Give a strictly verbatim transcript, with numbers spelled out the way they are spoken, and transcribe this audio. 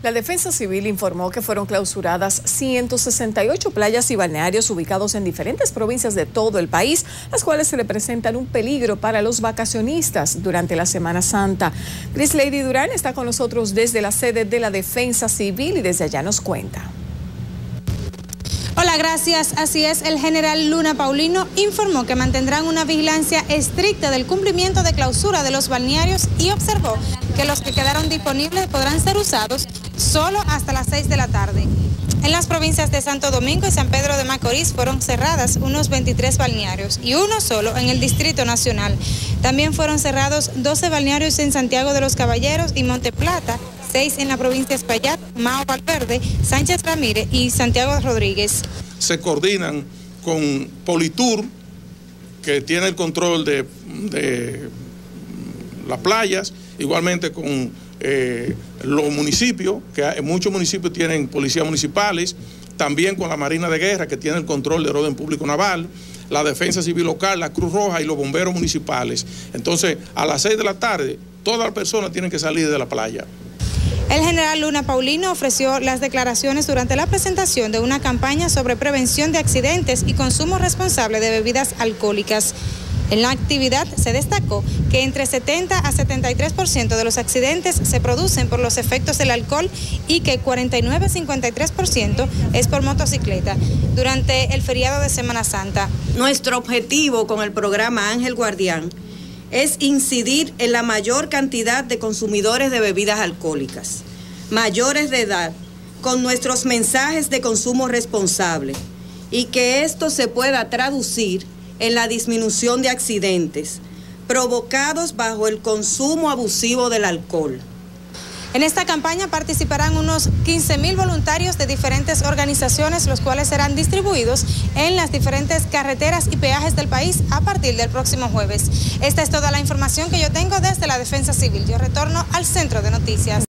La Defensa Civil informó que fueron clausuradas ciento sesenta y ocho playas y balnearios ubicados en diferentes provincias de todo el país, las cuales se representan un peligro para los vacacionistas durante la Semana Santa. Chris Lady Durán está con nosotros desde la sede de la Defensa Civil y desde allá nos cuenta. Hola, gracias. Así es, el general Luna Paulino informó que mantendrán una vigilancia estricta del cumplimiento de clausura de los balnearios y observó que los que quedaron disponibles podrán ser usados solo hasta las seis de la tarde. En las provincias de Santo Domingo y San Pedro de Macorís fueron cerradas unos veintitrés balnearios y uno solo en el Distrito Nacional. También fueron cerrados doce balnearios en Santiago de los Caballeros y Monte Plata, seis en la provincia de Espaillat, Mao Valverde, Sánchez Ramírez y Santiago Rodríguez. Se coordinan con Politur, que tiene el control de, de las playas, igualmente con eh, los municipios, que hay, muchos municipios tienen policías municipales, también con la Marina de Guerra, que tiene el control del orden público naval, la Defensa Civil local, la Cruz Roja y los bomberos municipales. Entonces, a las seis de la tarde, todas las personas tienen que salir de la playa. El general Luna Paulino ofreció las declaraciones durante la presentación de una campaña sobre prevención de accidentes y consumo responsable de bebidas alcohólicas. En la actividad se destacó que entre setenta a setenta y tres por ciento de los accidentes se producen por los efectos del alcohol y que cuarenta y nueve a cincuenta y tres por ciento es por motocicleta durante el feriado de Semana Santa. Nuestro objetivo con el programa Ángel Guardián es incidir en la mayor cantidad de consumidores de bebidas alcohólicas, mayores de edad, con nuestros mensajes de consumo responsable y que esto se pueda traducir en la disminución de accidentes provocados bajo el consumo abusivo del alcohol. En esta campaña participarán unos quince mil voluntarios de diferentes organizaciones, los cuales serán distribuidos en las diferentes carreteras y peajes del país a partir del próximo jueves. Esta es toda la información que yo tengo desde la Defensa Civil. Yo retorno al centro de noticias.